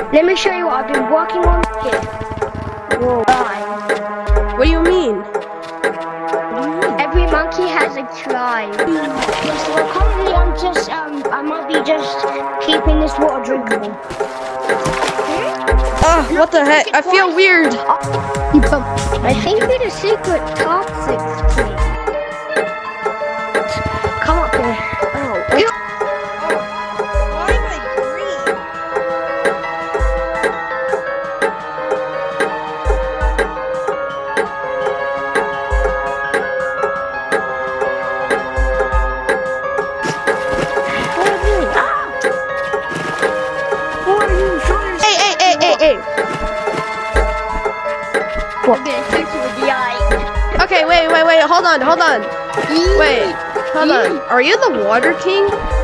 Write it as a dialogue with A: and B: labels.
A: Let me show you what I've been working on here. Whoa.
B: What do you mean?
A: Every monkey has a tribe. So currently I might be just keeping this water drinkable.
B: Oh, what the heck? I feel weird.
A: I think we need a secret toxic thing. Come up here. Oh,
B: why am I green? Hey.
A: I'm gonna shoot you with the eye.
B: Okay, wait, hold on. Wait, hold on. Are you the Water King?